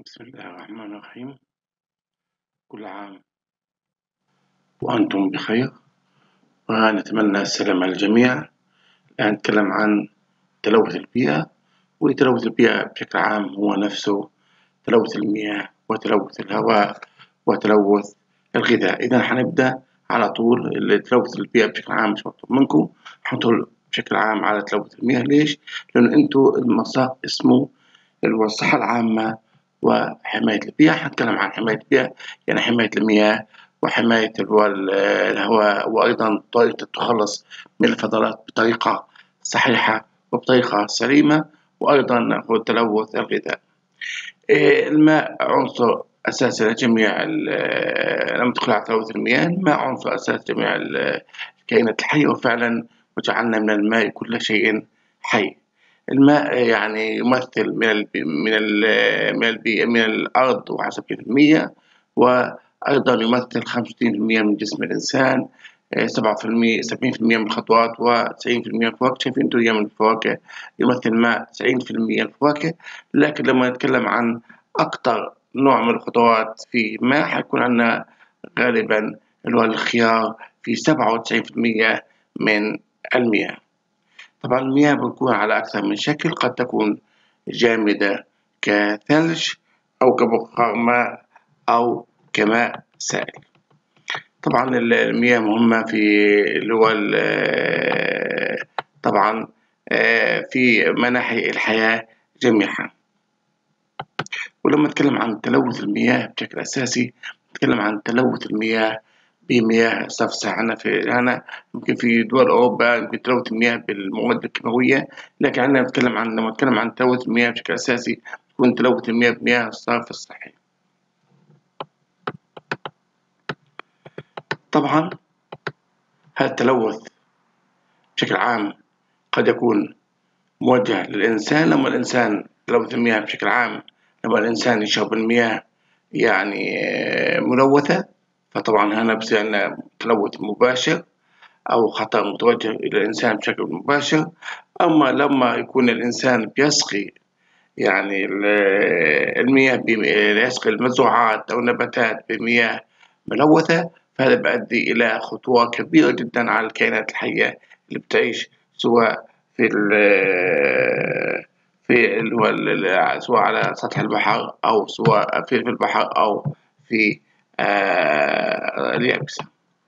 بسم الله الرحمن الرحيم. كل عام وأنتم بخير، ونتمنى السلام على الجميع. الآن نتكلم عن تلوث البيئة، وتلوث البيئة بشكل عام هو نفسه تلوث المياه وتلوث الهواء وتلوث الغذاء. إذا حنبدأ على طول تلوث البيئة بشكل عام، مش مطلوب منكم حنطول بشكل عام على تلوث المياه. ليش؟ لأن أنتوا المساق اسمه الصحة العامة وحماية البيئة. حنتكلم عن حماية البيئة، يعني حماية المياه وحماية الهواء، وأيضا طريقة التخلص من الفضلات بطريقة صحيحة وبطريقة سليمة، وأيضا هو تلوث الغذاء. الماء عنصر أساسي لجميع لما ندخل على تلوث المياه، الماء عنصر أساسي لجميع الكائنات الحية، وفعلا وجعلنا من الماء كل شيء حي. الماء يعني يمثل من الأرض 71%، وأيضا يمثل 65% من جسم الإنسان، 70% من الخضروات، و90% من الفواكه. شايفين انتوا من الفواكه يمثل الماء 90% من الفواكه. لكن لما نتكلم عن أكثر نوع من الخضروات في ماء، حيكون عندنا غالبا اللي هو الخيار في 97% من المياه. طبعا المياه بتكون على أكثر من شكل، قد تكون جامدة كثلج أو كبخار ماء أو كماء سائل. طبعا المياه مهمة في اللي هو طبعا في مناحي الحياة جميعها. ولما نتكلم عن تلوث المياه بشكل أساسي، نتكلم عن تلوث المياه بمياه صفصح. هنا يمكن في دول أوروبا يمكن تلوث المياه بالمواد الكيماوية، لكن عندنا لما نتكلم عن تلوث المياه بشكل أساسي يكون تلوث المياه بمياه الصرف الصحي. طبعا هذا التلوث بشكل عام قد يكون موجه للإنسان. لما الإنسان تلوث المياه بشكل عام، لما الإنسان يشرب المياه يعني ملوثة، فطبعا هنا بصير عندنا تلوث مباشر أو خطر متوجه إلى الإنسان بشكل مباشر. أما لما يكون الإنسان بيسقي يعني المياه يسقي المزروعات أو النباتات بمياه ملوثة، فهذا بيؤدي إلى خطورة كبيرة جدا على الكائنات الحية اللي بتعيش، سواء سواء على سطح البحر، أو سواء في البحر، أو في اليابسة.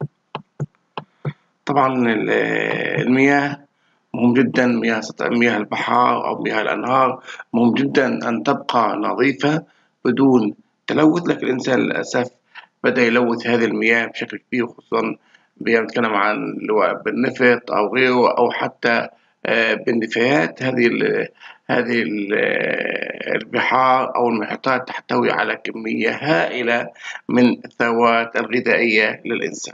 طبعا المياه مهم جدا، مياه البحار أو مياه الأنهار مهم جدا أن تبقى نظيفة بدون تلوث. لكن الإنسان للأسف بدأ يلوث هذه المياه بشكل كبير، خصوصا بنتكلم عن بالنفط أو غيره، أو حتى بالنفايات. هذه البحار أو المحيطات تحتوي على كمية هائلة من الثروات الغذائية للإنسان.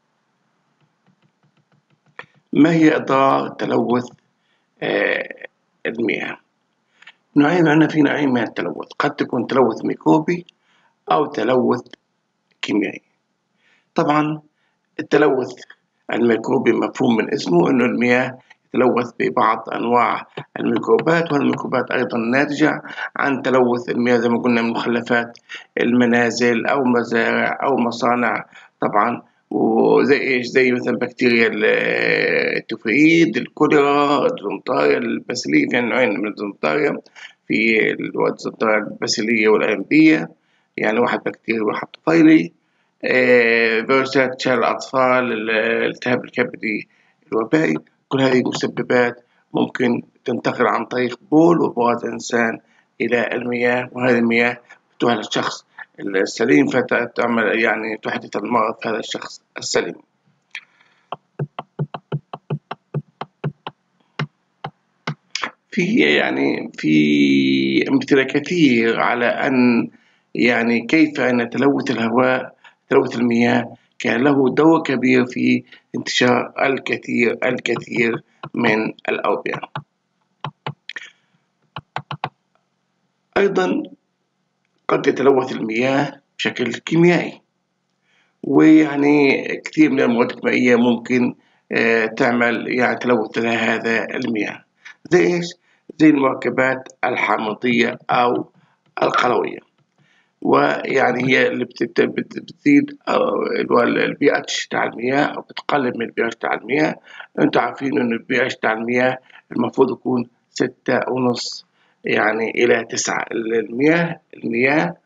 ما هي أضرار تلوث المياه؟ عندنا في نوعين من التلوث، قد تكون تلوث ميكروبي أو تلوث كيميائي. طبعا التلوث الميكروبي مفهوم من اسمه أنه المياه تلوث ببعض أنواع الميكروبات، والميكروبات أيضا ناتجة عن تلوث المياه زي ما قلنا من مخلفات المنازل أو مزارع أو مصانع. طبعا وزي إيش؟ زي مثلا بكتيريا التوفييد، الكوليرا، الديزنتريا، الباسيلية. في نوعين من الديزنتريا، في الديزنتريا الباسيلية والأنبية، يعني واحد بكتيري وواحد طفيلي. فيروسات شلل الأطفال، الالتهاب الكبدي الوبائي، كل هذه مسببات ممكن تنتقل عن طريق بول وبراز الإنسان إلى المياه، وهذه المياه تروح للشخص السليم فتعمل يعني تحدث المرض في هذا الشخص السليم. في أمثلة كثير على أن يعني كيف أن تلوث الهواء، تلوث المياه كان له دور كبير في انتشار الكثير من الأوبئة. أيضا قد يتلوث المياه بشكل كيميائي، ويعني كثير من المواد الكيميائية ممكن تعمل يعني تلوث هذا المياه. زي إيش؟ زي المركبات الحامضية أو القلوية. ويعني هي اللي بتزيد اللي هو البي اتش بتاع المياه، أو بتقلل من البي اتش بتاع المياه. أنتوا عارفين إن البي اتش بتاع المياه المفروض يكون 6.5 يعني إلى 9. المياه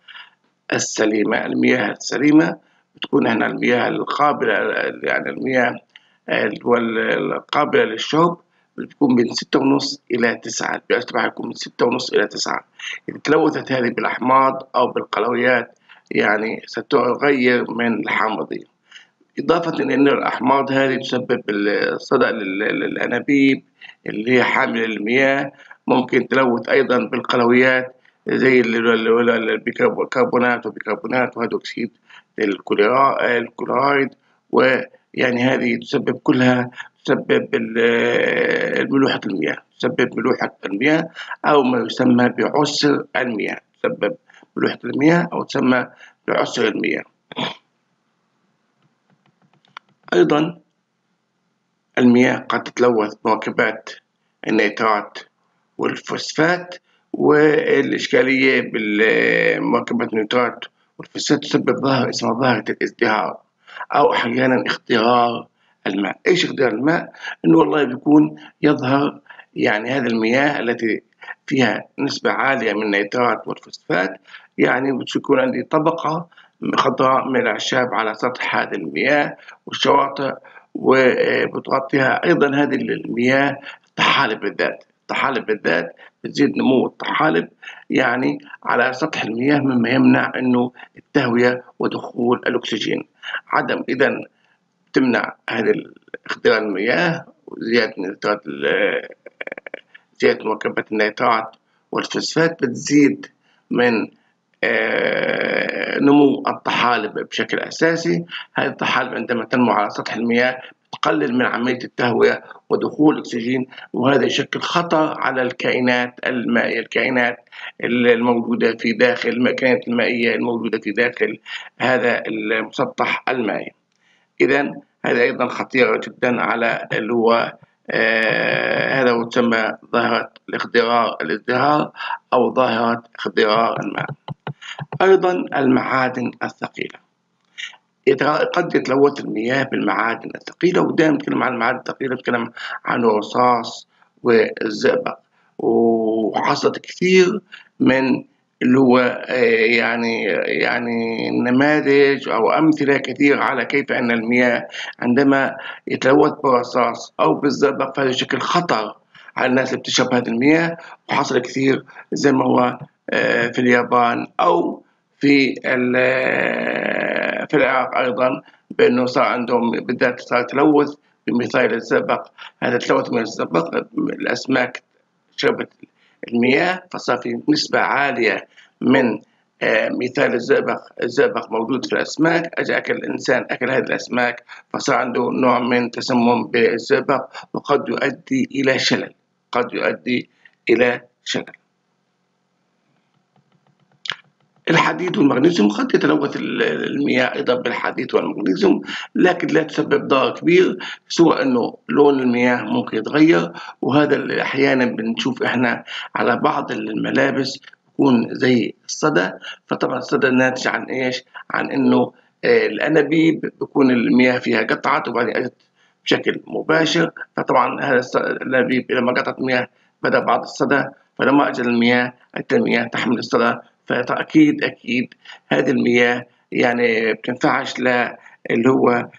السليمة بتكون هنا المياه القابلة، يعني المياه اللي هو القابلة للشرب بتكون من 6.5 إلى 9. البي اتش تبعها يكون من 6.5 إلى 9. إذا تلوثت هذه بالأحماض أو بالقلويات يعني ستغير من الحامضية، إضافة إلى أن الأحماض هذه تسبب الصدأ للأنابيب اللي هي حاملة المياه. ممكن تلوث أيضا بالقلويات زي البيكربونات وهيدروكسيد الكلورايد، ويعني هذه كلها تسبب ملوحة المياه أو ما يسمى بعسر المياه. تسبب ملوحة المياه أو تسمى بعسر المياه. أيضا المياه قد تتلوث بمركبات النيترات والفوسفات، والإشكالية بالمركبات النيترات والفوسفات تسبب ظاهرة اسمها ظاهرة الازدهار، أو أحيانا اخترار الماء. إيش اخترار الماء؟ إنه والله بيكون يظهر يعني هذه المياه التي فيها نسبة عالية من النيترات والفوسفات، يعني بتكون عندي طبقة خضراء من الأعشاب على سطح هذه المياه والشواطئ، وبتغطيها أيضا هذه المياه الطحالب بالذات بتزيد نمو الطحالب يعني على سطح المياه، مما يمنع إنه التهوية ودخول الأكسجين. إذا تمنع هذه اختراق المياه وزيادة زيادة مركبات النيترات والفوسفات، بتزيد من نمو الطحالب بشكل أساسي. هذه الطحالب عندما تنمو على سطح المياه تقلل من عملية التهوية ودخول الأكسجين، وهذا يشكل خطر على الكائنات المائية، الكائنات الموجودة في داخل الكائنات المائية الموجودة في داخل هذا المسطح المائي. إذا هذا أيضا خطير جدا على اللي هو هذا هو تسمى ظاهرة الازدهار أو ظاهرة اخترار الماء. أيضا المعادن الثقيلة، قد يتلوث المياه بالمعادن الثقيلة، ودائما نتكلم عن المعادن الثقيلة نتكلم عن الرصاص والزئبق، وحصلت كثير من اللي هو يعني نماذج أو أمثلة كثيرة على كيف أن المياه عندما يتلوث بالرصاص أو بالزئبق فهذا يشكل خطر على الناس اللي بتشرب هذه المياه. وحصل كثير زي ما هو في اليابان أو في العراق أيضا، بأنه صار عندهم بالذات صار تلوث بميثايل الزئبق. هذا التلوث من الزئبق، الأسماك شربت المياه فصار في نسبة عالية من ميثايل الزئبق موجود في الأسماك. أجى الإنسان أكل هذه الأسماك فصار عنده نوع من تسمم بالزئبق، وقد يؤدي إلى شلل. الحديد والمغنيسيوم قد يتلوث المياه أيضا بالحديد والمغنيسيوم، لكن لا تسبب ضرر كبير، سوى أنه لون المياه ممكن يتغير. وهذا اللي أحيانا بنشوف إحنا على بعض الملابس يكون زي الصدى. فطبعا الصدى ناتج عن إيش؟ عن أنه الأنابيب بيكون المياه فيها قطعت وبعدين أجت بشكل مباشر، فطبعا هذا الأنابيب لما قطعت المياه بدأ بعض الصدى، فلما أجل المياه تحمل الصدى. فأكيد هذه المياه يعني بتنفعش اللي هو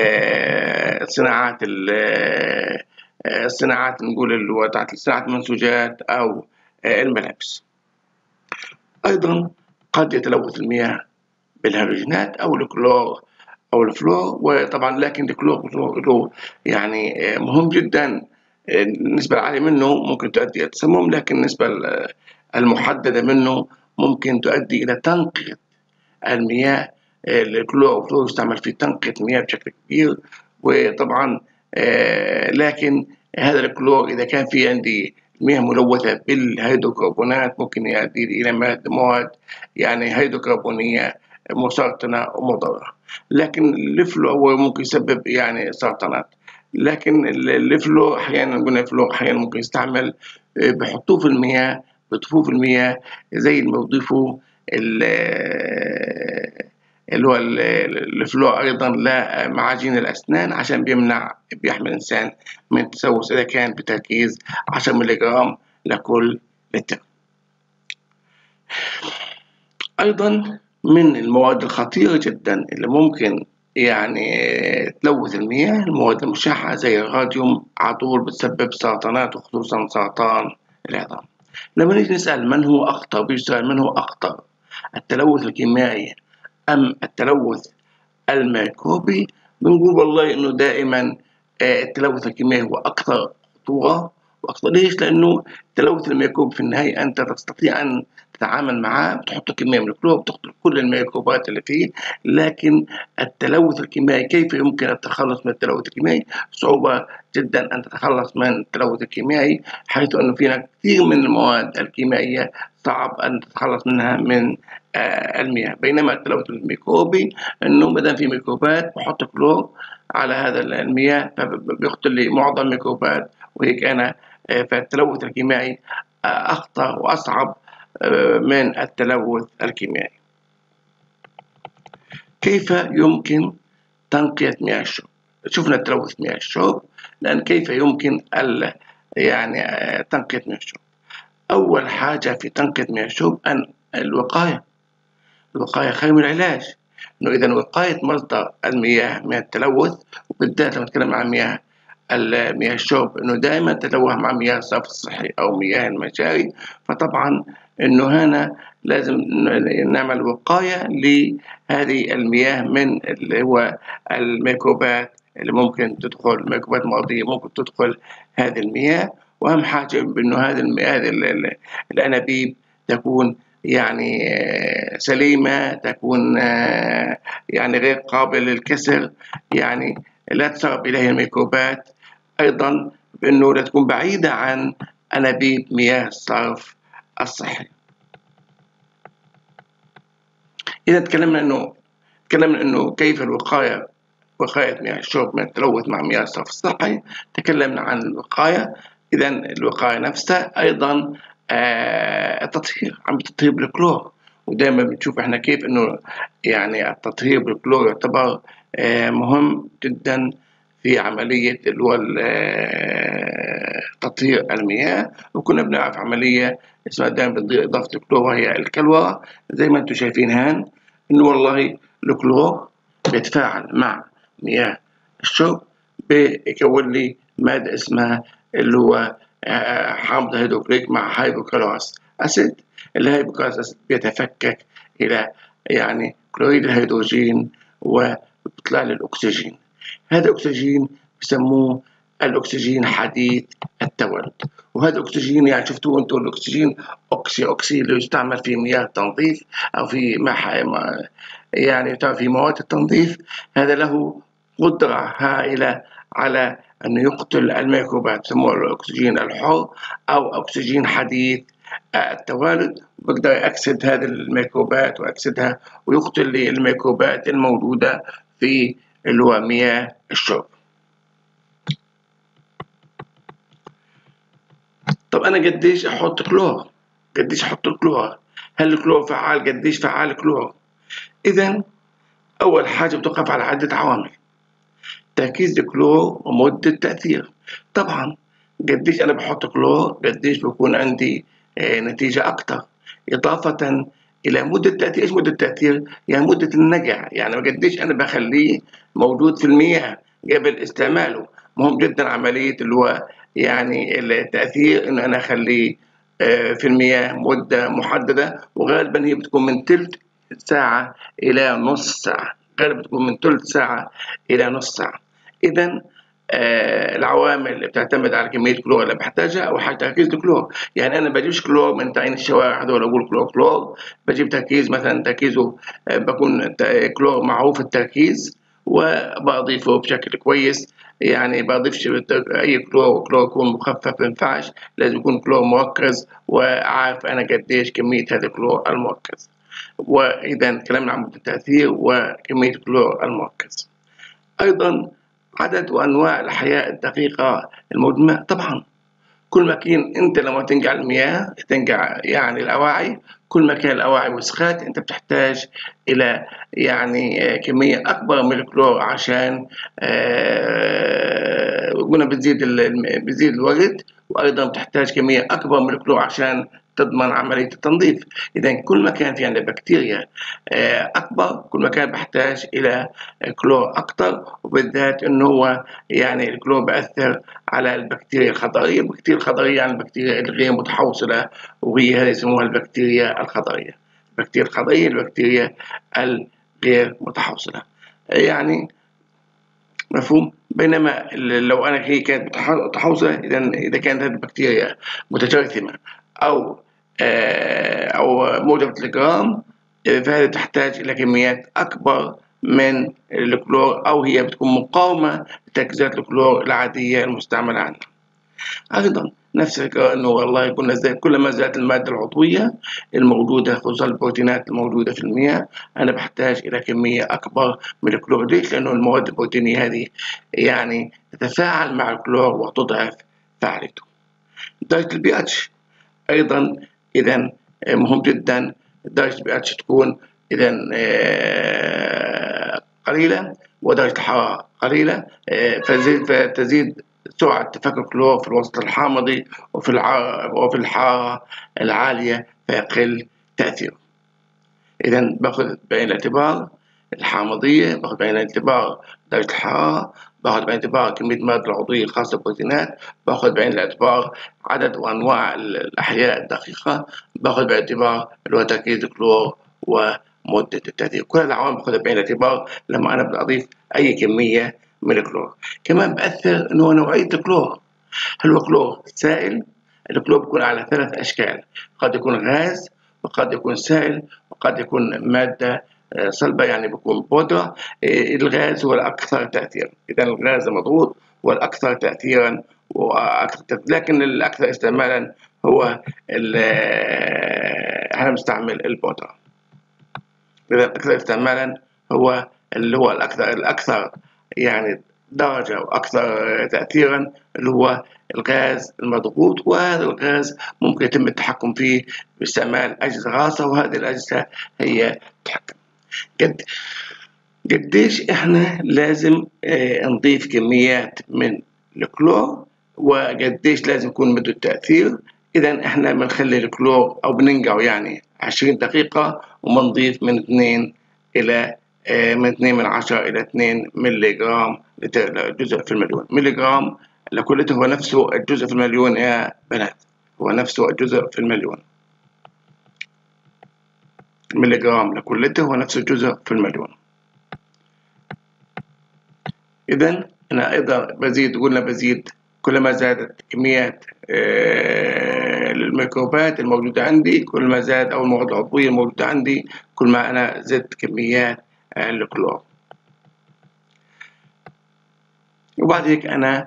الصناعات نقول اللي هو تحت صناعة المنسوجات أو الملابس. أيضا قد يتلوث المياه بالهالوجينات أو الكلور أو الفلور. وطبعا لكن الكلور يعني مهم جدا، النسبة العالية منه ممكن تؤدي إلى التسمم، لكن النسبة المحددة منه ممكن تؤدي إلى تنقية المياه. الكلور يستعمل في تنقية المياه بشكل كبير. وطبعا لكن هذا الكلور إذا كان في عندي مياه ملوثة بالهيدروكربونات ممكن يؤدي إلى مواد يعني هيدروكربونية مسرطنة ومضرة. لكن الفلو هو ممكن يسبب يعني سرطانات. لكن الفلو أحيانا قلنا الفلو أحيانا ممكن يستعمل بحطوه في المياه زي ما بيضيفوا اللي هو الفلور أيضا لمعاجين الأسنان عشان بيحمي الإنسان من التسوس إذا كان بتركيز 10 ملغ لكل لتر. أيضا من المواد الخطيرة جدا اللي ممكن يعني تلوث المياه المواد المشعة زي الراديوم، على طول بتسبب سرطانات وخصوصا سرطان العظام. لما نيجي نسأل من هو أخطر، بيجي سؤال من هو أخطر، التلوث الكيميائي أم التلوث الميكروبي؟ بنقول والله إنه دائما التلوث الكيميائي هو أكثر خطورة وأكثر. ليش؟ لأنه التلوث الميكروبي في النهاية أنت تستطيع أن تتعامل معاه، بتحط كمية من الكلور بتقتل كل الميكروبات اللي فيه، لكن التلوث الكيميائي كيف يمكن التخلص من التلوث الكيميائي؟ صعوبة جدا أن تتخلص من التلوث الكيميائي، حيث أنه فينا كثير من المواد الكيميائية صعب أن تتخلص منها من المياه. بينما التلوث الميكروبي انه ما دام في ميكروبات بحط كلور على هذا المياه فبيقتل لي معظم الميكروبات، وهيك انا فالتلوث الكيميائي اخطر واصعب من التلوث الكيميائي. كيف يمكن تنقية مياه الشرب؟ شفنا التلوث مياه الشرب، لأن كيف يمكن يعني تنقية مياه الشرب؟ أول حاجة في تنقية مياه الشرب أن الوقاية خير من العلاج. إنه إذا وقاية مصدر المياه من التلوث، وبالذات لما نتكلم عن مياه الشرب إنه دائما تتوه مع مياه الصرف الصحي أو مياه المجاري، فطبعا إنه هنا لازم نعمل وقاية لهذه المياه من اللي هو الميكروبات اللي ممكن تدخل، ميكروبات مرضية ممكن تدخل هذه المياه. وأهم حاجة إنه هذه الأنابيب تكون يعني سليمة، تكون يعني غير قابلة للكسر، يعني لا تسرب إليها الميكروبات. أيضا بأنه لا تكون بعيدة عن أنابيب مياه الصرف الصحي. إذا تكلمنا إنه كيف وقاية مياه الشرب من التلوث مع مياه الصرف الصحي، تكلمنا عن الوقاية. إذا الوقاية نفسها أيضا التطهير، عم التطهير بالكلور، ودائما بنشوف احنا كيف انه يعني التطهير بالكلور يعتبر مهم جدا في عملية اللي هو تطهير المياه. وكنا بنعرف عملية اسمها دائما إضافة الكلور وهي الكلورة، زي ما انتم شايفين هان انه والله الكلور بيتفاعل مع مياه الشرب بيكون لي مادة اسمها اللي هو حامض هيدروكليك مع هيدروكلوريك أسيد. الهيدروكلوريك أسيد بيتفكك إلى يعني كلوريد الهيدروجين وبيطلع لي الأكسجين. هذا الأكسجين بسموه الأكسجين حديث التولد. وهذا الأكسجين يعني شفتوه أنتم الأكسجين أوكسي اللي يستعمل في مياه التنظيف أو في يعني في مواد التنظيف، هذا له قدرة هائلة على أن يقتل الميكروبات، يسموه الأكسجين الحر أو أكسجين حديث التوالد. بقدر يأكسد هذه الميكروبات ويأكسدها ويقتل لي الميكروبات الموجودة في اللي هو مياه الشرب. طب أنا قديش أحط كلور؟ هل الكلور فعال؟ قديش فعال الكلور؟ إذا أول حاجة بتوقف على عدة عوامل: تركيز الكلور ومدة التأثير. طبعا قديش أنا بحط كلور قديش بيكون عندي نتيجة أكتر، إضافة إلى مدة التأثير. إيش مدة التأثير؟ يعني مدة النقع، يعني قديش أنا بخليه موجود في المياه قبل استعماله. مهم جدا عملية اللي هو يعني التأثير، إنه أنا أخليه في المياه مدة محددة، وغالبا هي بتكون من تلت ساعة إلى نص ساعة، غالبا بتكون من تلت ساعة إلى نص ساعة. إذا العوامل اللي بتعتمد على كمية كلور اللي بحتاجها، أول حاجة تركيز الكلور. يعني أنا بجيبش كلور من تعيين الشوارع هذول أقول كلور، بجيب تركيز مثلا تركيزه بكون كلور معروف التركيز وبضيفه بشكل كويس. يعني بضيفش أي كلور يكون مخفف ما ينفعش، لازم يكون كلور مركز وعارف أنا قديش كمية هذا الكلور المركز. وإذا تكلمنا عن مدة التأثير وكمية الكلور المركز. أيضا عدد وأنواع الأحياء الدقيقة المدمرة. طبعا كل ما كان أنت لما تنقع المياه تنقع يعني الأواعي، كل ما كان الأواعي وسخات أنت بتحتاج إلى يعني كمية أكبر من الكلور عشان قلنا بتزيد الوقت، وأيضا بتحتاج كمية أكبر من الكلور عشان تضمن عملية التنظيف. إذا كل ما كان في عندنا بكتيريا أكبر كل ما كان بحتاج إلى كلور أكتر، وبالذات إنه هو يعني الكلور بأثر على البكتيريا الخضرية. البكتيريا الخضرية يعني البكتيريا الغير متحوصلة، وهي هذه يسموها البكتيريا الخضرية. البكتيريا الخضرية البكتيريا الغير متحوصلة يعني، مفهوم؟ بينما لو أنا هي كانت متحوصلة، إذا كانت هذه البكتيريا متجرثمة أو أو موجبة الجرام، فهذه تحتاج إلى كميات أكبر من الكلور، أو هي بتكون مقاومة لتركيزات الكلور العادية المستعملة عندنا. أيضا نفس الفكرة إنه والله قلنا كلما زادت المادة العضوية الموجودة خصوصا البروتينات الموجودة في المياه، أنا بحتاج إلى كمية أكبر من الكلور. ليش؟ لأنه المواد البروتينية هذه يعني تتفاعل مع الكلور وتضعف فعاليته. درجة البي اتش أيضا إذا مهم جدا درجة البي اتش تكون إذا قليلة، ودرجة الحرارة قليلة، فتزيد سرعة تفكك الكلور في الوسط الحامضي، وفي الحرارة العالية فيقل تأثيره. إذا باخذ بعين الاعتبار الحامضية، باخذ بعين الاعتبار درجة الحرارة، باخذ بعين الاعتبار كمية المادة العضوية الخاصة بالبروتينات، باخذ بعين الاعتبار عدد وأنواع الأحياء الدقيقة، باخذ بعين الاعتبار اللي هو تركيز الكلور ومدة التأثير. كل العوامل باخذها بعين الاعتبار لما أنا بدي أضيف أي كمية من الكلور. كمان بأثر إنه نوعية الكلور، هل هو كلور سائل؟ الكلور بيكون على 3 أشكال، قد يكون غاز، وقد يكون سائل، وقد يكون مادة صلبة يعني بيكون بودرة. الغاز هو الأكثر تأثيرا، إذا الغاز المضغوط هو الأكثر تأثيرا لكن الأكثر استعمالا هو احنا بنستعمل البودرة. إذا الأكثر استعمالا هو اللي هو الأكثر يعني درجة وأكثر تأثيرا اللي هو الغاز المضغوط، وهذا الغاز ممكن يتم التحكم فيه باستعمال أجهزة خاصة، وهذه الأجهزة هي تتحكم. قديش إحنا لازم نضيف كميات من الكلور، وقديش لازم يكون مدة التأثير. إذا إحنا بنخلي الكلور أو بننقعه يعني 20 دقيقة، وبنضيف من 2 إلى من 2 من 10 إلى 2 ملي جرام جزء في المليون. ملي جرام لكل لتر هو نفسه الجزء في المليون يا بنات، هو نفسه الجزء في المليون. ملي جرام لكل لتر هو نفسه الجزء في المليون. إذا أنا أيضا بزيد كلما زادت كميات الميكروبات الموجودة عندي، كل ما زاد أو المواد العضوية الموجودة عندي، كل ما أنا زدت كميات الكلور. وبعد هيك أنا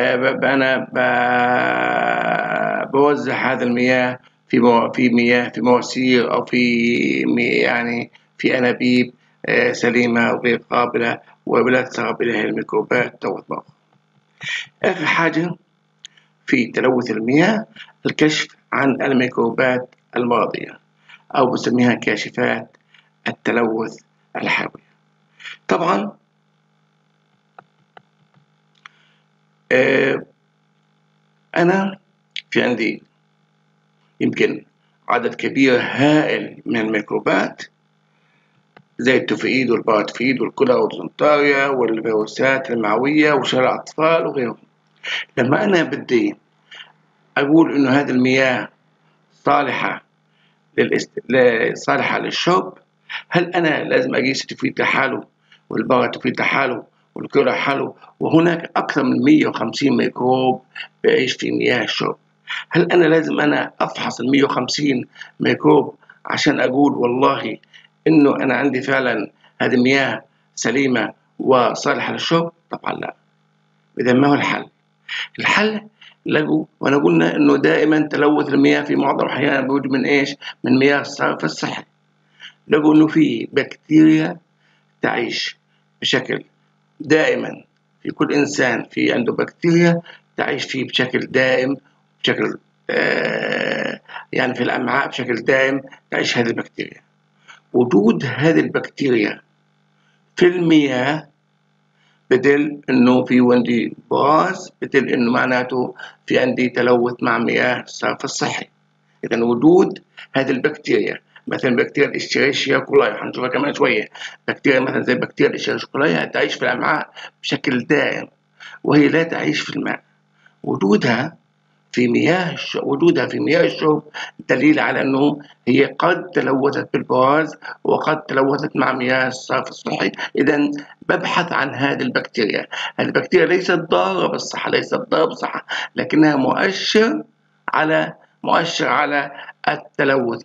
بوزع هذا المياه في مواسير، أو يعني في أنابيب سليمة وغير قابلة ولا تسرب إليها الميكروبات أو الضغط. آخر حاجة في تلوث المياه الكشف عن الميكروبات المرضية، أو بسميها كاشفات التلوث الحيوي. طبعا أنا في عندي يمكن عدد كبير هائل من الميكروبات زي التوفييد والباراتفيد والكوليرا والديزنتريا والفيروسات المعوية وشلل الأطفال وغيرهم. لما أنا بدي أقول إنه هذه المياه صالحة للشرب، هل أنا لازم أقيس التوفييد لحاله والباراتفيد لحاله والكوليرا لحاله، وهناك أكثر من 150 ميكروب بيعيش في مياه الشرب؟ هل أنا لازم أفحص 150 ميكروب عشان أقول والله إنه أنا عندي فعلا هذه المياه سليمة وصالحة للشرب؟ طبعا لا. إذا ما هو الحل؟ الحل لقوا، وأنا قلنا إنه دائما تلوث المياه في معظم الأحيان بيوجد من إيش؟ من مياه الصرف الصحي. لقوا إنه في بكتيريا تعيش بشكل دائما في كل إنسان، في عنده بكتيريا تعيش فيه بشكل دائم بشكل يعني في الأمعاء بشكل دائم تعيش هذه البكتيريا. وجود هذه البكتيريا في المياه بدل إنه في عندي براز، بدل إنه معناته في عندي تلوث مع مياه الصرف الصحي. إذا وجود هذه البكتيريا مثلا بكتيريا الإشيريشيا كولاي هنشوفها كمان شوية، بكتيريا مثلا زي بكتيريا الإشيريشيا كولاي تعيش في الأمعاء بشكل دائم وهي لا تعيش في الماء. وجودها في مياه الشرب دليل على أنه هي قد تلوثت بالبراز وقد تلوثت مع مياه الصرف الصحي. إذا ببحث عن هذه البكتيريا. هذه البكتيريا ليست ضارة بالصحة، لكنها مؤشر على التلوث،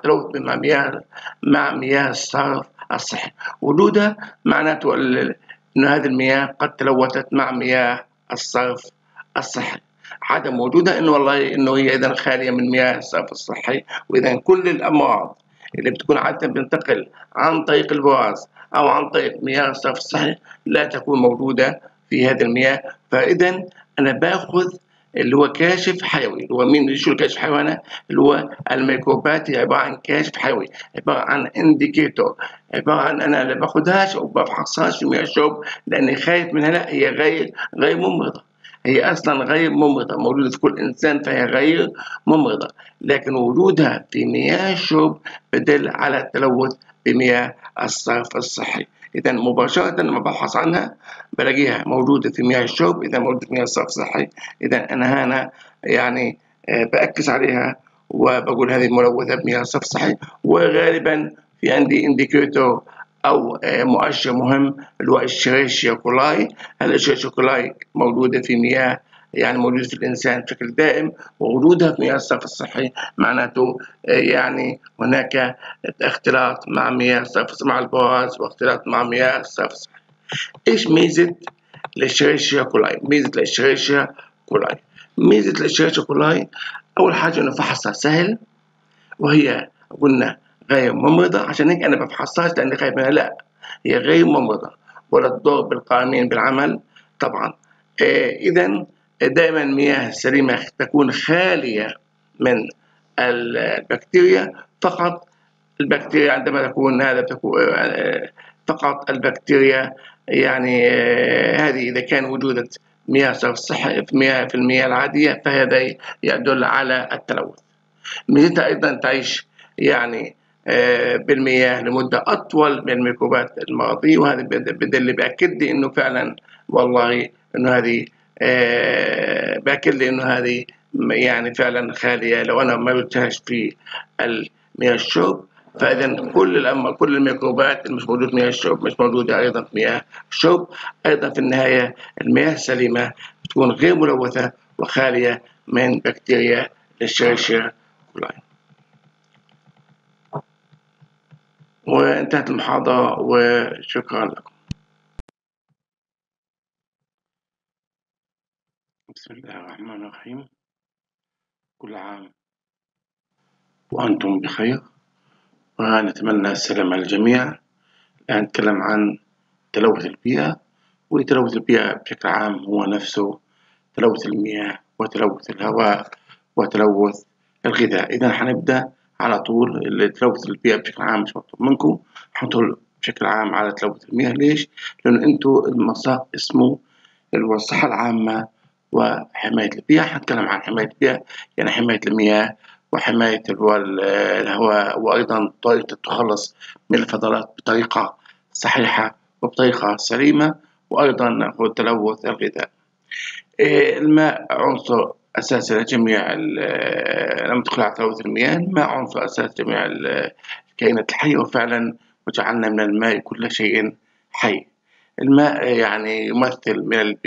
مع مياه الصرف الصحي. وجودها معناته أن هذه المياه قد تلوثت مع مياه الصرف الصحي. عدم وجودها انه هي اذا خاليه من مياه الصرف الصحي، واذا كل الامراض اللي بتكون عاده بتنتقل عن طريق البراز او عن طريق مياه الصرف الصحي لا تكون موجوده في هذه المياه. فاذا انا باخذ اللي هو كاشف حيوي. اللي هو مين؟ شو الكاشف الحيوي؟ اللي هو الميكروبات. هي عباره عن كاشف حيوي، عباره عن انديكيتور، عباره عن انا لا باخذهاش او بفحصهاش في مياه الشرب لاني خايف منها. لا، هي غير ممرضه، هي أصلا غير ممرضة، موجودة في كل إنسان فهي غير ممرضة، لكن وجودها في مياه الشرب بدل على التلوث بمياه الصرف الصحي. إذا مباشرة لما ببحث عنها بلاقيها موجودة في مياه الشرب، إذا موجودة في مياه الصرف الصحي إذا أنا هنا يعني بأكس عليها وبقول هذه ملوثة بمياه الصرف الصحي. وغالبا في عندي انديكيتور أو مؤشر مهم اللي هو الإشيريشيا كولاي. الإشيريشيا كولاي موجودة في مياه، يعني موجودة في الإنسان بشكل دائم، ووجودها في مياه الصرف الصحي معناته يعني هناك اختلاط مع مياه الصرف مع البراز واختلاط مع مياه الصرف الصحي. إيش ميزة الإشيريشيا كولاي؟ ميزة الإشيريشيا كولاي أول حاجة إنه فحصها سهل، وهي قلنا غير ممرضة، عشان هيك أنا بفحصهاش لأني خايف منها. لا، هي غير ممرضة ولا تضر بالقائمين بالعمل طبعا. إذا دائما المياه السليمة تكون خالية من البكتيريا. فقط البكتيريا عندما تكون فقط البكتيريا يعني هذه إذا كان وجودت مياه صرف صحي في المياه العادية فهذا يدل على التلوث. ميزتها أيضا تعيش يعني بالمياه لمدة أطول من الميكروبات المرضية، وهذا بدل بأكد لي إنه فعلا والله إنه هذه بأكد لي إنه هذه يعني فعلا خالية. لو أنا ما قلتهاش في مياه الشرب فإذا كل الميكروبات اللي مش موجودة في مياه الشرب مش موجودة أيضا في مياه الشرب. أيضا في النهاية المياه السليمة تكون غير ملوثة وخالية من بكتيريا الإشيريشيا كولاي. وانتهت المحاضرة وشكرا لكم. بسم الله الرحمن الرحيم. كل عام وأنتم بخير ونتمنى السلام على الجميع. الآن نتكلم عن تلوث البيئة، وتلوث البيئة بشكل عام هو نفسه تلوث المياه وتلوث الهواء وتلوث الغذاء. إذا حنبدأ على طول تلوث البيئة بشكل عام مش مطلوب منكم، حنطول بشكل عام على تلوث المياه. ليش؟ لأنه أنتوا المساق اسمه الصحة العامة وحماية البيئة. حنتكلم عن حماية البيئة يعني حماية المياه وحماية الهواء، وأيضا طريقة التخلص من الفضلات بطريقة صحيحة وبطريقة سليمة، وأيضا نأخذ تلوث الغذاء. الماء عنصر أساسي لجميع لما تدخل على تلوث المياه، الماء عنصر أساسي لجميع الكائنات الحية، وفعلا وجعلنا من الماء كل شيء حي. الماء يعني يمثل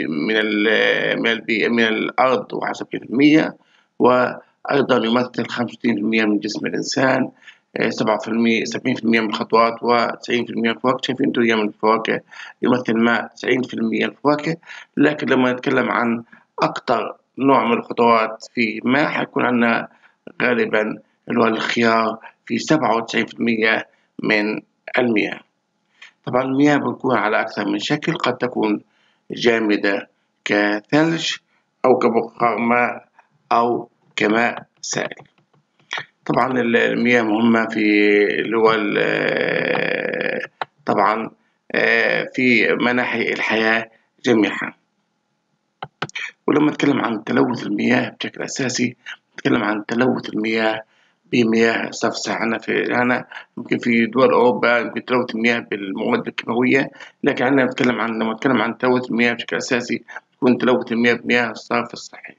من الأرض 1% وأيضا يمثل 65% من جسم الإنسان، 70% من الخضروات و90% من الفواكه. شايفين انتوا من الفواكه يمثل الماء 90% من الفواكه. لكن لما نتكلم عن أكثر نوع من الخضروات في ماء حيكون عندنا غالبا اللي هو الخيار في 97% من المياه. طبعا المياه بتكون على أكثر من شكل، قد تكون جامدة كثلج أو كبخار ماء أو كماء سائل. طبعا المياه مهمة في اللي هو طبعا في مناحي الحياة جميعها. ولما نتكلم عن تلوث المياه بشكل أساسي نتكلم عن تلوث المياه بمياه صفصح. هنا يمكن في دول أوروبا يمكن تلوث المياه بالمواد الكيماوية، لكن عندنا لما نتكلم عن تلوث المياه بشكل أساسي يكون تلوث المياه بمياه الصرف الصحي.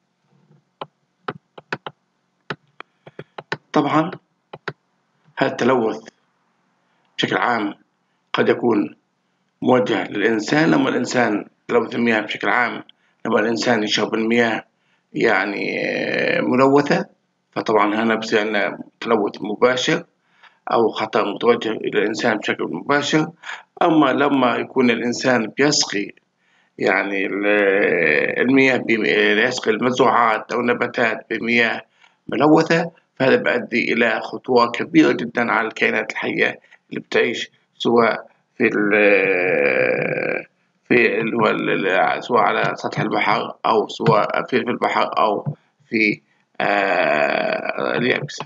طبعا هذا التلوث بشكل عام قد يكون موجه للإنسان. لما الإنسان تلوث المياه بشكل عام، لما الإنسان يشرب المياه يعني ملوثة، فطبعا هنا بصير عندنا تلوث مباشر أو خطر متوجه إلى الإنسان بشكل مباشر. أما لما يكون الإنسان بيسقي يعني المياه يسقي المزروعات أو النباتات بمياه ملوثة، فهذا بيؤدي إلى خطورة كبيرة جدا على الكائنات الحية اللي بتعيش سواء في اللي هو سواء على سطح البحر أو سواء في البحر أو في اليابسة.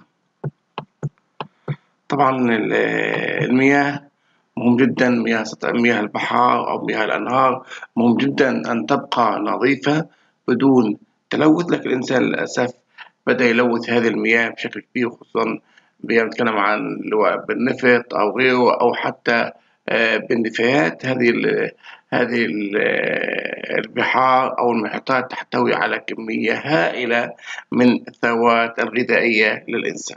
طبعا المياه مهم جدا، مياه البحار أو مياه الأنهار مهم جدا أن تبقى نظيفة بدون تلوث، لكن الإنسان للأسف بدأ يلوث هذه المياه بشكل كبير، خصوصا بنتكلم عن بالنفط أو غيره أو حتى بالنفايات. هذه البحار أو المحيطات تحتوي على كمية هائلة من الثروات الغذائية للإنسان.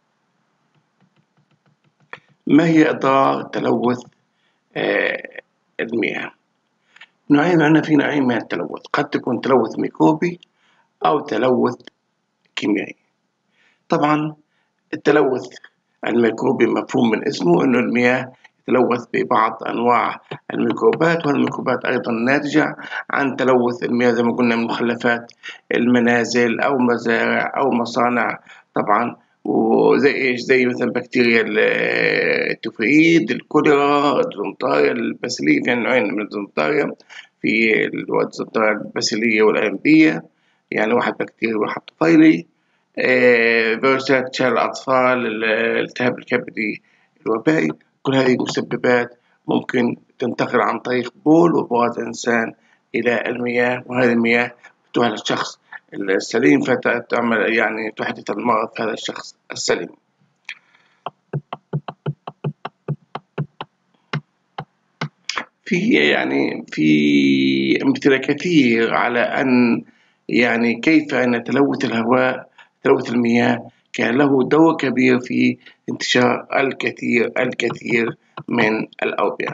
ما هي أضرار تلوث المياه؟ عندنا في نوعين من التلوث، قد تكون تلوث ميكروبي أو تلوث كيميائي. طبعا التلوث الميكروبي مفهوم من اسمه أنه المياه تتلوث ببعض أنواع الميكروبات، والميكروبات أيضا ناتجة عن تلوث المياه زي ما قلنا من مخلفات المنازل أو مزارع أو مصانع. طبعا وزي إيش؟ زي مثلا بكتيريا التوفييد، الكوليرا، الديزنتريا، الباسيلية. في نوعين من الديزنتريا، في الديزنتريا الباسيلية والأنبية، يعني واحد بكتيري وواحد طفيلي. فيروسات شلل الأطفال، الالتهاب الكبدي الوبائي، كل هذه مسببات ممكن تنتقل عن طريق بول وبراز الإنسان إلى المياه، وهذه المياه تروح للشخص السليم فتعمل يعني تحدث المرض في هذا الشخص السليم. في أمثلة كثير على أن يعني كيف أن تلوث الهواء، تلوث المياه كان له دور كبير في انتشار الكثير من الأوبئة.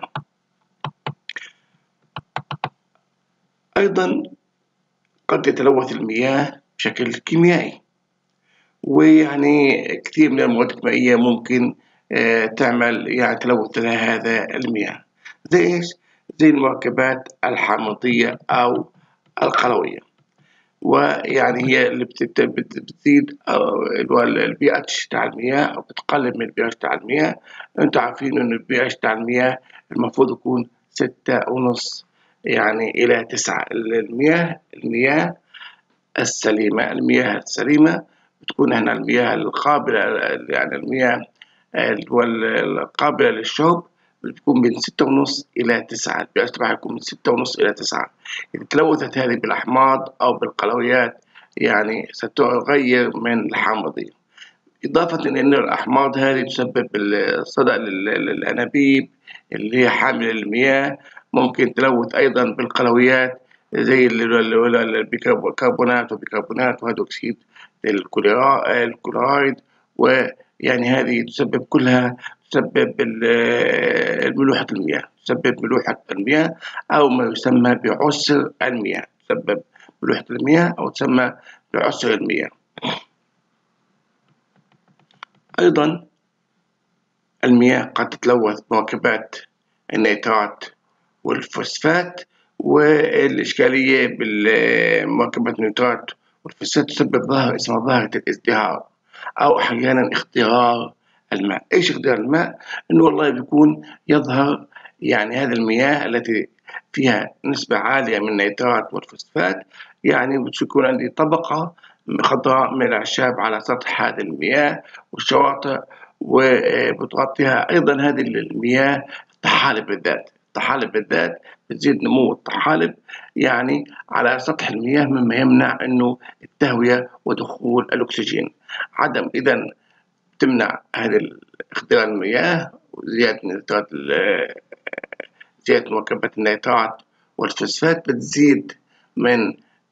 أيضا قد يتلوث المياه بشكل كيميائي، ويعني كثير من المواد الكيميائية ممكن تعمل يعني تلوث هذا المياه. زي إيش؟ زي المركبات الحامضية أو القلوية، ويعني هي اللي بتزيد البي اتش تاع المياه أو بتقلل من البي اتش تاع المياه. أنتوا عارفين إن البي اتش تاع المياه المفروض يكون 6.5 يعني إلى 9. المياه السليمة بتكون هنا المياه القابلة، يعني المياه القابلة للشرب بتكون من 6.5 إلى 9. البي اتش تبعها يكون من 6.5 إلى 9. إذا تلوثت هذه بالأحماض أو بالقلويات يعني ستغير من الحامضية، إضافة إلى أن الأحماض هذه تسبب الصدأ للأنابيب اللي هي حاملة للمياه. ممكن تلوث أيضا بالقلويات زي البيكربونات وبيكربونات وهيدرو أكسيد الكلورايد، ويعني هذه كلها تسبب ملوحة المياه، تسبب ملوحة المياه أو ما يسمى بعسر المياه، تسبب ملوحة المياه أو تسمى بعسر المياه. أيضا المياه قد تتلوث بمركبات النيترات والفوسفات، والإشكالية بالمركبات النيترات والفوسفات تسبب ظاهرة اسمها ظاهرة الازدهار أو أحيانا اخترار الماء. إيش اخترار الماء؟ إنه والله بيكون يظهر يعني هذه المياه التي فيها نسبة عالية من النيترات والفوسفات، يعني بتكون عندي طبقة خضراء من الأعشاب على سطح هذه المياه والشواطئ، وبتغطيها أيضا هذه المياه طحالب بالذات. الطحالب بالذات بتزيد نمو الطحالب يعني على سطح المياه، مما يمنع انه التهوية ودخول الأكسجين. عدم إذا تمنع هذه اختراق المياه وزيادة نترات زيادة مركبات النيترات والفوسفات بتزيد من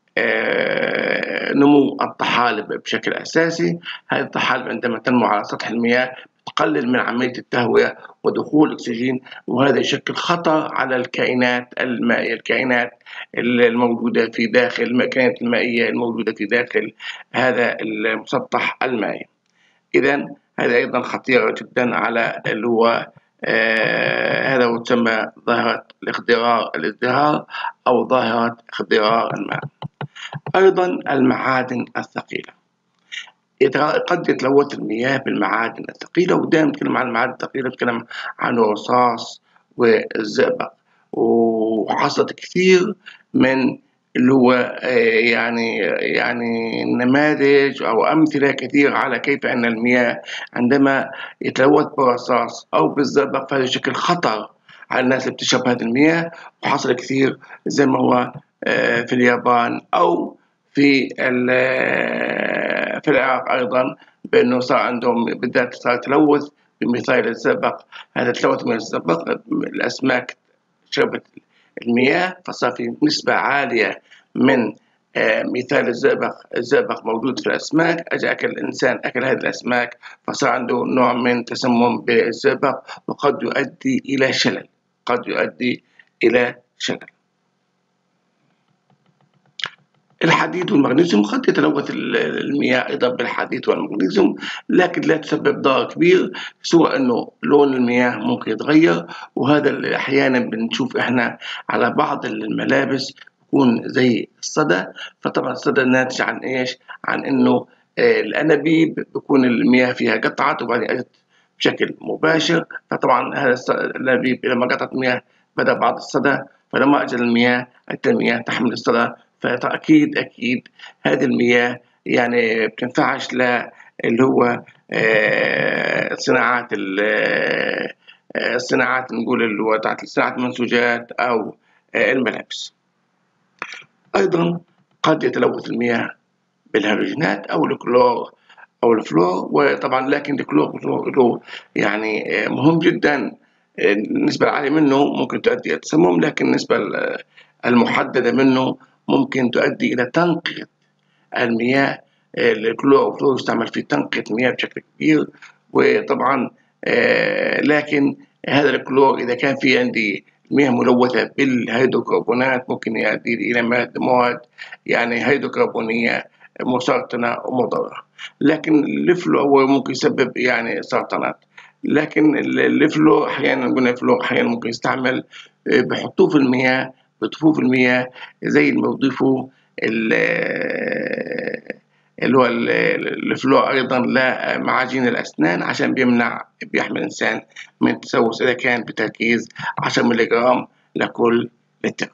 نمو الطحالب بشكل أساسي. هذه الطحالب عندما تنمو على سطح المياه تقلل من عملية التهوية ودخول الأكسجين، وهذا يشكل خطر على الكائنات المائية، الكائنات الموجودة في داخل الكائنات المائية الموجودة في داخل هذا المسطح المائي. إذا هذا أيضا خطيرة جدا على اللي هو هذا هو تسمى ظاهرة الازدهار أو ظاهرة اخضرار الماء. أيضا المعادن الثقيلة، قد يتلوث المياه بالمعادن الثقيلة، ودائما نتكلم عن المعادن الثقيلة نتكلم عن الرصاص والزئبق، وحصلت كثير من اللي هو يعني نماذج أو أمثلة كثيرة على كيف أن المياه عندما يتلوث بالرصاص أو بالزئبق فهذا يشكل خطر على الناس اللي بتشرب هذه المياه. وحصل كثير زي ما هو في اليابان أو في العراق أيضا، بأنه صار عندهم بالذات صار تلوث بميثايل الزئبق. هذا التلوث من الزئبق الأسماك شربت المياه فصار في نسبة عالية من ميثايل الزئبق موجود في الأسماك. أجى أكل الإنسان أكل هذه الأسماك فصار عنده نوع من تسمم بالزئبق، وقد يؤدي إلى شلل، قد يؤدي إلى شلل. الحديد والمغنيسيوم قد يتلوث المياه أيضا بالحديد والمغنيسيوم، لكن لا تسبب ضرر كبير، سوى أنه لون المياه ممكن يتغير. وهذا اللي أحيانا بنشوف إحنا على بعض الملابس يكون زي الصدى. فطبعا الصدى ناتج عن إيش؟ عن أنه الأنابيب بيكون المياه فيها قطعت وبعدين أجت بشكل مباشر، فطبعا هذا الأنابيب لما قطعت المياه بدأ بعض الصدى، فلما أجل المياه تحمل الصدى. فأكيد هذه المياه يعني بتنفعش اللي هو الصناعات نقول اللي هو تحت صناعة المنسوجات أو الملابس. أيضا قد يتلوث المياه بالهالوجينات أو الكلور أو الفلور. وطبعا لكن الكلور يعني مهم جدا، النسبة العالية منه ممكن تؤدي إلى التسمم، لكن النسبة المحددة منه ممكن تؤدي إلى تنقية المياه. الكلور يستعمل في تنقية المياه بشكل كبير. وطبعا لكن هذا الكلور إذا كان في عندي مياه ملوثة بالهيدروكربونات ممكن يؤدي إلى مواد يعني هيدروكربونية مسرطنة ومضرة. لكن الفلو هو ممكن يسبب يعني سرطانات. لكن الفلو أحيانا قلنا الفلو أحيانا ممكن يستعمل بحطوه في المياه، بطفوف المياه زي ما بيضيفوا اللي هو الفلور أيضا لمعاجين الأسنان عشان بيحمي الإنسان من التسوس إذا كان بتركيز 10 ملغ لكل لتر.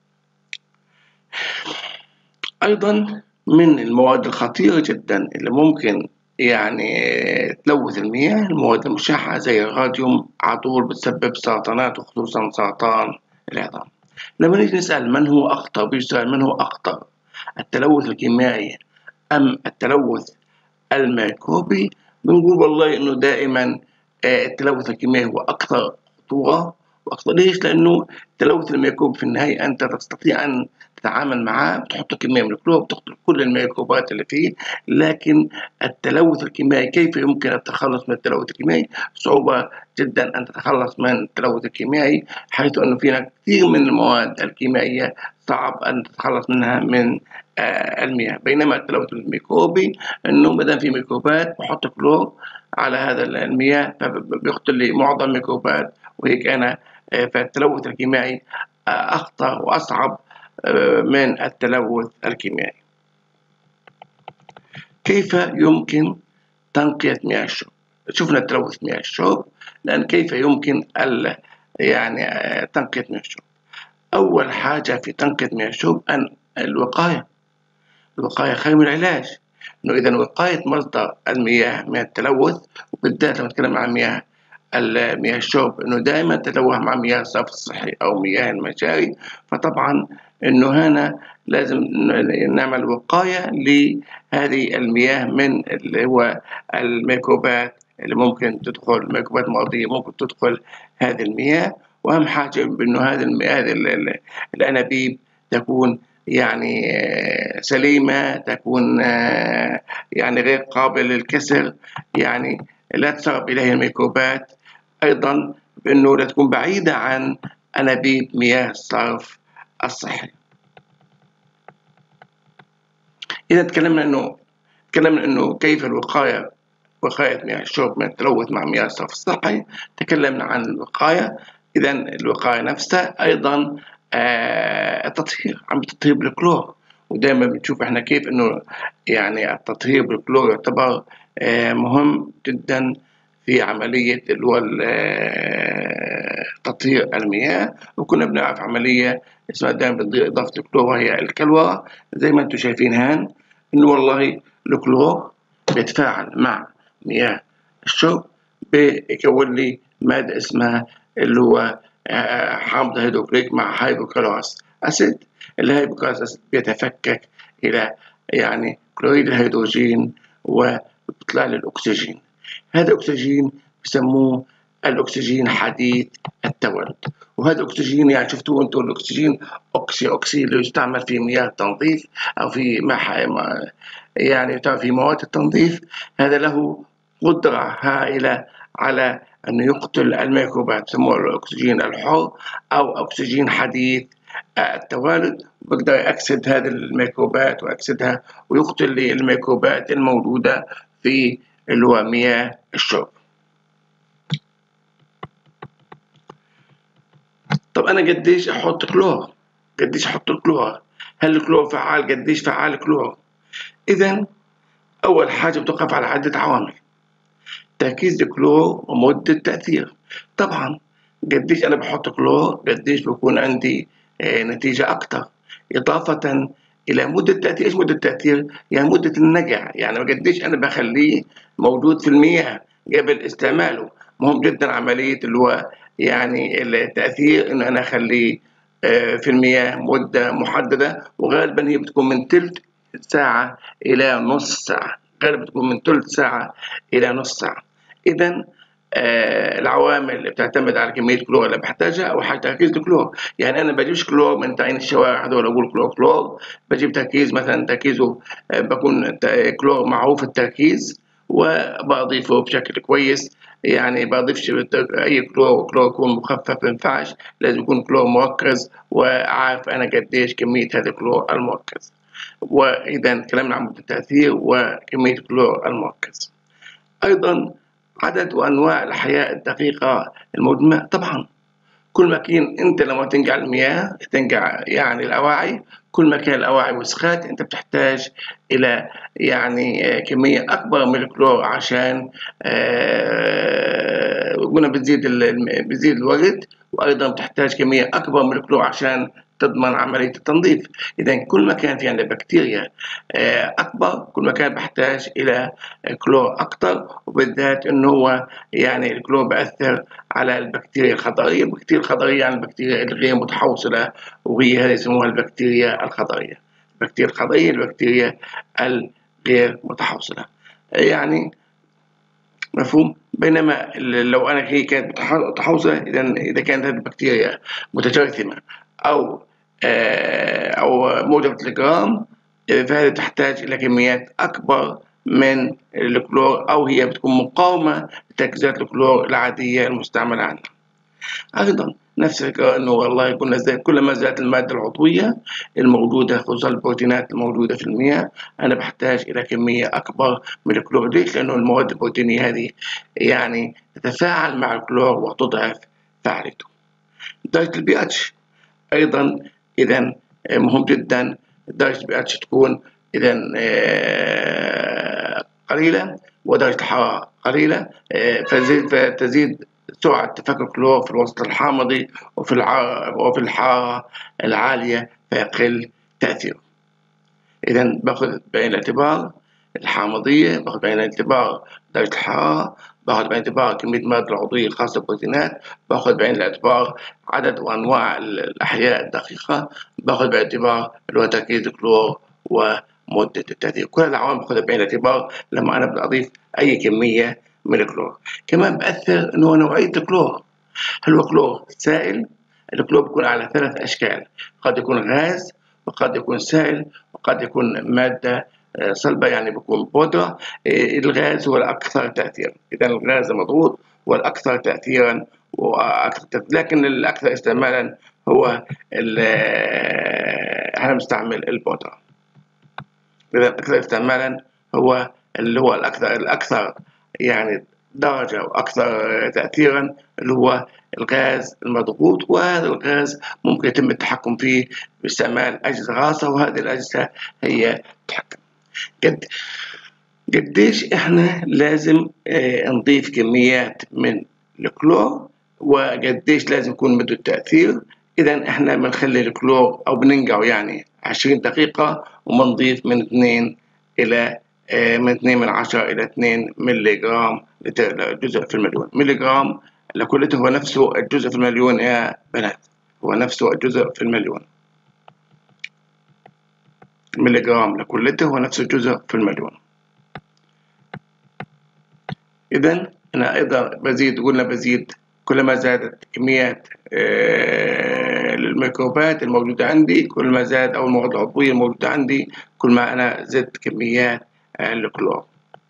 أيضا من المواد الخطيرة جدا اللي ممكن يعني تلوث المياه المواد المشعة زي الراديوم، على طول بتسبب سرطانات وخصوصا سرطان العظام. لما نيجي نسأل من هو أخطر، بيسأل من هو أخطر التلوث الكيميائي أم التلوث الميكروبي، بنقول والله إنه دائما التلوث الكيميائي هو أكثر خطورة وأكثر. ليش؟ لأنه التلوث الميكروبي في النهاية أنت تستطيع أن تتعامل معاه، بتحط كمية من الكلور بتقتل كل الميكروبات اللي فيه. لكن التلوث الكيميائي كيف يمكن التخلص من التلوث الكيميائي؟ صعوبة جدا أن تتخلص من التلوث الكيميائي، حيث أنه فينا كثير من المواد الكيميائية صعب أن تتخلص منها من المياه. بينما التلوث الميكروبي انه ما دام في ميكروبات بحط كلور على هذا المياه فبيقتل لي معظم الميكروبات. وهيك انا فالتلوث الكيميائي اخطر واصعب من التلوث الكيميائي. كيف يمكن تنقية مياه الشرب؟ شفنا التلوث مياه الشرب، لأن كيف يمكن يعني تنقية مياه الشرب؟ أول حاجة في تنقية مياه الشرب أن الوقاية خير من العلاج. إنه إذا وقاية مصدر المياه من التلوث، وبالذات لما نتكلم عن مياه الشرب، إنه دائما تتلوث مع مياه الصرف الصحي أو مياه المجاري. فطبعا إنه هنا لازم نعمل وقاية لهذه المياه من اللي هو الميكروبات اللي ممكن تدخل، ميكروبات مرضية ممكن تدخل هذه المياه. وأهم حاجة بأنه هذه المياه الأنابيب تكون يعني سليمة، تكون يعني غير قابلة للكسر، يعني لا تسرب إليها الميكروبات. أيضا بأنه لا تكون بعيدة عن أنابيب مياه الصرف الصحي. إذا تكلمنا إنه كيف وقاية مياه الشرب من التلوث مع مياه الصرف الصحي، تكلمنا عن الوقاية. إذا الوقاية نفسها أيضا التطهير، عم التطهير بالكلور. ودائما بنشوف احنا كيف انه يعني التطهير بالكلور يعتبر مهم جدا في عملية اللي هو تطهير المياه. وكنا بنعرف عملية اسمها دائما إضافة الكلور وهي الكلورة. زي ما انتم شايفين هان انه والله الكلور بيتفاعل مع مياه الشرب بيكون لي مادة اسمها اللي هو حامض هيدروكليك مع هيدروكلوراس أسيد. الهيدروكلوراس أسيد بيتفكك إلى يعني كلوريد الهيدروجين وبيطلع لي الأكسجين. هذا الأكسجين بسموه الأكسجين حديث التولد. وهذا الأكسجين يعني شفتوه أنتم الأكسجين أوكسي اللي يستعمل في مياه التنظيف أو في يعني في مواد التنظيف. هذا له قدرة هائلة على أن يقتل الميكروبات، يسموه الأكسجين الحر أو أكسجين حديث التوالد. بقدر يأكسد هذه الميكروبات ويأكسدها ويقتل لي الميكروبات الموجودة في اللي هو مياه الشرب. طب أنا قديش أحط كلور؟ قديش أحط الكلور؟ هل الكلور فعال؟ قديش فعال الكلور؟ إذا أول حاجة بتوقف على عدة عوامل: تركيز الكلور ومدة التأثير. طبعا قديش أنا بحط كلور قديش بكون عندي نتيجة أكتر، إضافة إلى مدة التأثير. إيش مدة التأثير؟ يعني مدة النقع، يعني قديش أنا بخليه موجود في المياه قبل استعماله. مهم جدا عملية اللي هو يعني التأثير، إنه أنا أخليه في المياه مدة محددة، وغالبا هي بتكون من تلت ساعة إلى نص ساعة. غالبا بتكون من تلت ساعة إلى نص ساعة. إذا العوامل اللي بتعتمد على كمية الكلور اللي بحتاجها. أول حاجة تركيز الكلور، يعني أنا بجيبش كلور من تعيين الشوارع هذول أقول كلور. بجيب تركيز مثلا تركيزه بكون كلور معروف التركيز وبضيفه بشكل كويس. يعني بضيفش أي كلور يكون مخفف ما ينفعش، لازم يكون كلور مركز وعارف أنا قديش كمية هذا الكلور المركز. وإذا تكلمنا عن مدة التأثير وكمية الكلور المركز. أيضا عدد وأنواع الأحياء الدقيقة المدمرة. طبعا كل ما كان أنت لما تنقع المياه تنقع يعني الأواعي، كل ما كان الأواعي وسخات أنت بتحتاج إلى يعني كمية أكبر من الكلور عشان قلنا بتزيد الوقت. وأيضا بتحتاج كمية أكبر من الكلور عشان تضمن عملية التنظيف. إذا كل ما كان في عندنا بكتيريا أكبر كل ما كان بحتاج إلى كلور أكتر. وبالذات إنه هو يعني الكلور بأثر على البكتيريا الخضرية. البكتيريا الخضرية يعني البكتيريا الغير متحوصلة، وهي هذه يسموها البكتيريا الخضرية. البكتيريا الخضرية البكتيريا الغير متحوصلة، يعني مفهوم. بينما لو أنا هي كانت متحوصلة، إذا كانت هذه البكتيريا متجرثمة أو موجبة الجرام، فهذه تحتاج إلى كميات أكبر من الكلور، أو هي بتكون مقاومة لتركيزات الكلور العادية المستعملة عنها. أيضا نفس الفكرة إنه والله كلما زادت المادة العضوية الموجودة خصوصا البروتينات الموجودة في المياه، أنا بحتاج إلى كمية أكبر من الكلور. ليش؟ لأنه المواد البروتينية هذه يعني تتفاعل مع الكلور وتضعف فعاليته. درجة البي اتش أيضا إذا مهم جدا درجة البي اتش تكون إذا قليلة ودرجة الحرارة قليلة، فتزيد سرعة تفكك الكلور في الوسط الحامضي وفي الحرارة العالية فيقل تأثيره. إذا باخذ بعين الاعتبار الحامضية، باخد بعين الاعتبار درجة الحرارة، باخد بعين الاعتبار كمية المواد العضوية الخاصة بالبروتينات، باخد بعين الاعتبار عدد وأنواع الأحياء الدقيقة، باخد بعين الاعتبار اللي هو تركيز الكلور ومدة التأثير. كل العوامل باخدها بعين الاعتبار لما أنا بدي أضيف أي كمية من الكلور. كمان بأثر إنه نوعية الكلور، هل هو كلور سائل؟ الكلور بيكون على 3 أشكال، قد يكون غاز وقد يكون سائل وقد يكون مادة صلبة، يعني بيكون بودرة. الغاز هو الأكثر تأثيرا، إذا الغاز المضغوط هو الأكثر تأثيرا لكن الأكثر استعمالا هو احنا بنستعمل البودرة. إذا الأكثر استعمالا هو اللي هو الأكثر يعني درجة وأكثر تأثيرا اللي هو الغاز المضغوط، وهذا الغاز ممكن يتم التحكم فيه باستعمال أجهزة خاصة، وهذه الأجهزة هي تتحكم. قديش إحنا لازم نضيف كميات من الكلور، وقديش لازم يكون مدة التأثير. إذا إحنا بنخلي الكلور أو بننقعه يعني 20 دقيقة، وبنضيف من 2 إلى من 2/10 إلى 2 ملي جرام لجزء في المليون. ملي جرام لكل لتر هو نفسه الجزء في المليون يا بنات، هو نفسه الجزء في المليون. ملي جرام لكل لتر هو نفسه الجزء في المليون. إذا أنا أيضا بزيد كلما زادت كميات الميكروبات الموجودة عندي، كل ما زاد أو المواد العضوية الموجودة عندي، كل ما أنا زدت كميات الكلور.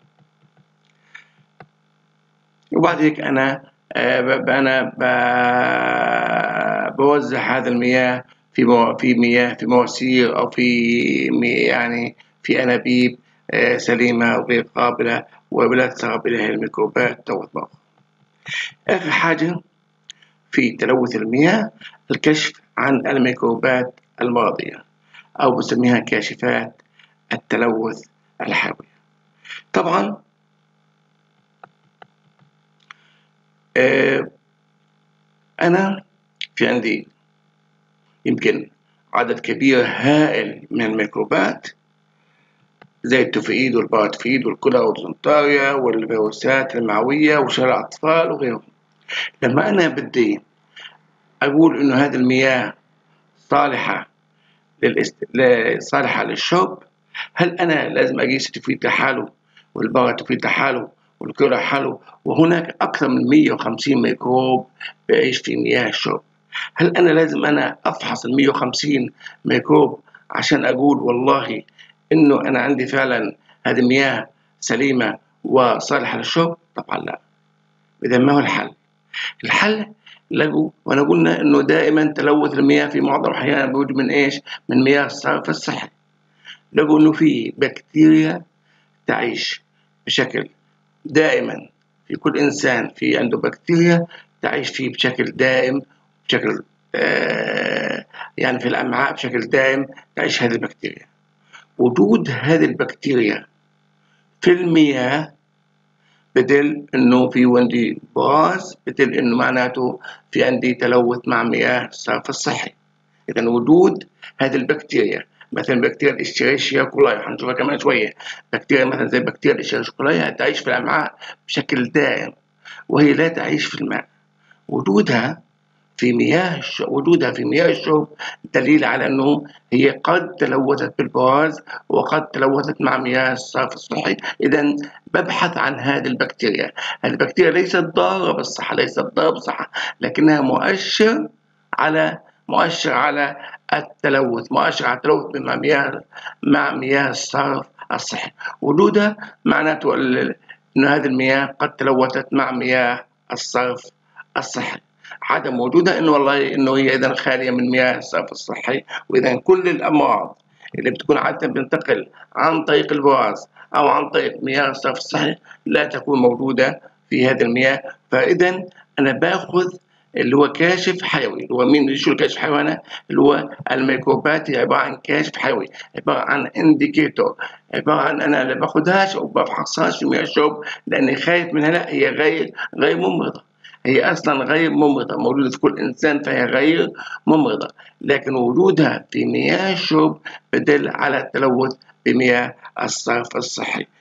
وبعد هيك أنا بوزع هذا المياه في مواسير أو يعني في أنابيب سليمة وغير قابلة ولا تسرب إليها الميكروبات أو الضغط. آخر حاجة في تلوث المياه الكشف عن الميكروبات المرضية، أو بسميها كاشفات التلوث الحيوي. طبعا أنا في عندي يمكن عدد كبير هائل من الميكروبات زي التوفييد والباراتفيد والكوليرا والديزنتريا والفيروسات المعوية وشلل الأطفال وغيرهم. لما أنا بدي أقول إنه هذه المياه صالحة للشرب، هل أنا لازم أقيس التوفييد لحاله والباراتفيد لحاله والكوليرا لحاله، وهناك أكثر من 150 ميكروب بيعيش في مياه الشرب؟ هل أنا لازم أفحص ال 150 ميكروب عشان أقول والله إنه أنا عندي فعلا هذه المياه سليمة وصالحة للشرب؟ طبعا لا. إذا ما هو الحل؟ الحل لقوا، وأنا قلنا إنه دائما تلوث المياه في معظم الأحيان بيوجد من إيش؟ من مياه الصرف الصحي. لقوا إنه في بكتيريا تعيش بشكل دائما في كل إنسان في عنده بكتيريا تعيش فيه بشكل دائم، بشكل يعني في الأمعاء بشكل دائم تعيش هذه البكتيريا. وجود هذه البكتيريا في المياه بدل إنه في عندي براز، بدل إنه معناته في عندي تلوث مع مياه الصرف الصحي. إذا وجود هذه البكتيريا مثلا بكتيريا الإشيريشيا كولاي، هنشوفها كمان شوية، بكتيريا مثلا زي بكتيريا الإشيريشيا كولاي تعيش في الأمعاء بشكل دائم وهي لا تعيش في الماء. وجودها في مياه الشرب دليل على أنه هي قد تلوثت بالبراز وقد تلوثت مع مياه الصرف الصحي. إذا ببحث عن هذه البكتيريا. هذه البكتيريا ليست ضارة بالصحة، لكنها مؤشر على التلوث، مع مياه الصرف الصحي. وجودها معناته أن هذه المياه قد تلوثت مع مياه الصرف الصحي. عدم وجودها إنه والله إنه هي إذا خالية من مياه الصرف الصحي، وإذا كل الأمراض اللي بتكون عادة بتنتقل عن طريق البراز أو عن طريق مياه الصرف الصحي لا تكون موجودة في هذه المياه. فإذا أنا باخذ اللي هو كاشف حيوي. اللي هو شو الكاشف الحيوي؟ اللي هو الميكروبات، هي عبارة عن كاشف حيوي، عبارة عن انديكيتور، عبارة عن أنا لا باخذهاش أو بفحصهاش في مياه الشرب لأني خايف منها، لا، هي غير ممرضة، هي أصلا غير ممرضة، موجودة في كل إنسان فهي غير ممرضة، لكن وجودها في مياه الشرب بدل على التلوث بمياه الصرف الصحي.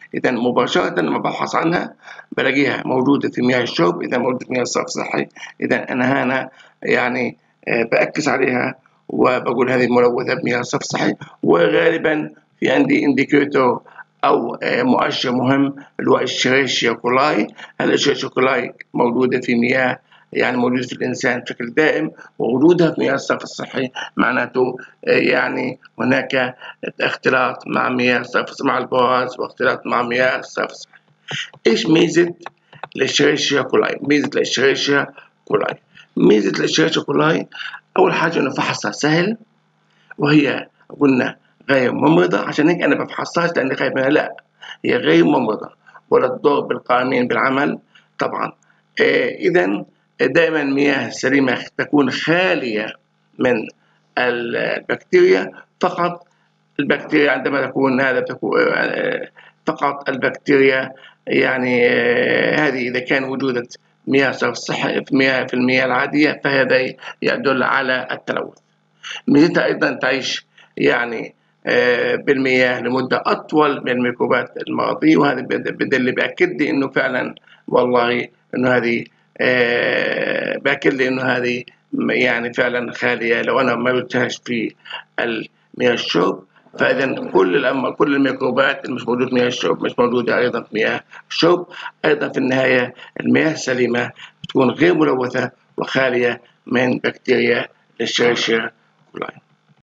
إذا مباشرة لما ببحث عنها بلاقيها موجودة في مياه الشرب، إذا موجودة في مياه الصرف الصحي، إذا أنا هنا يعني بأكس عليها وبقول هذه ملوثة بمياه الصرف الصحي. وغالبا في عندي انديكيتور أو مؤشر مهم اللي هو الشريشيا كولاي. الشريشيا كولاي موجودة في مياه، يعني موجودة في الإنسان بشكل دائم، ووجودها في مياه الصرف الصحي معناته يعني هناك اختلاط مع مياه الصرف مع البراز واختلاط مع مياه الصرف الصحي. إيش ميزة الإشيريشيا كولاي؟ ميزة الإشيريشيا كولاي، ميزة الإشيريشيا كولاي أول حاجة إنه فحصها سهل، وهي قلنا غير ممرضة، عشان هيك أنا بفحصهاش لأني خايف منها، لا هي غير ممرضة ولا تضر بالقائمين بالعمل طبعا. إذا دائما المياه السليمة تكون خالية من البكتيريا، فقط البكتيريا عندما تكون هذا تكون فقط البكتيريا يعني هذه إذا كان وجودت مياه صرف صحي في المياه العادية فهذا يدل على التلوث. ميزتها أيضا تعيش يعني بالمياه لمدة أطول من الميكروبات المرضية، وهذا بدل بأكد لي إنه فعلا والله إنه هذه بأكد لي إنه هذه يعني فعلا خالية. لو أنا ما قلتهاش في مياه الشرب فإذا كل الميكروبات اللي مش موجودة في مياه الشرب مش موجودة أيضا في مياه الشرب. أيضا في النهاية المياه السليمة تكون غير ملوثة وخالية من بكتيريا الشريشيا كولاي.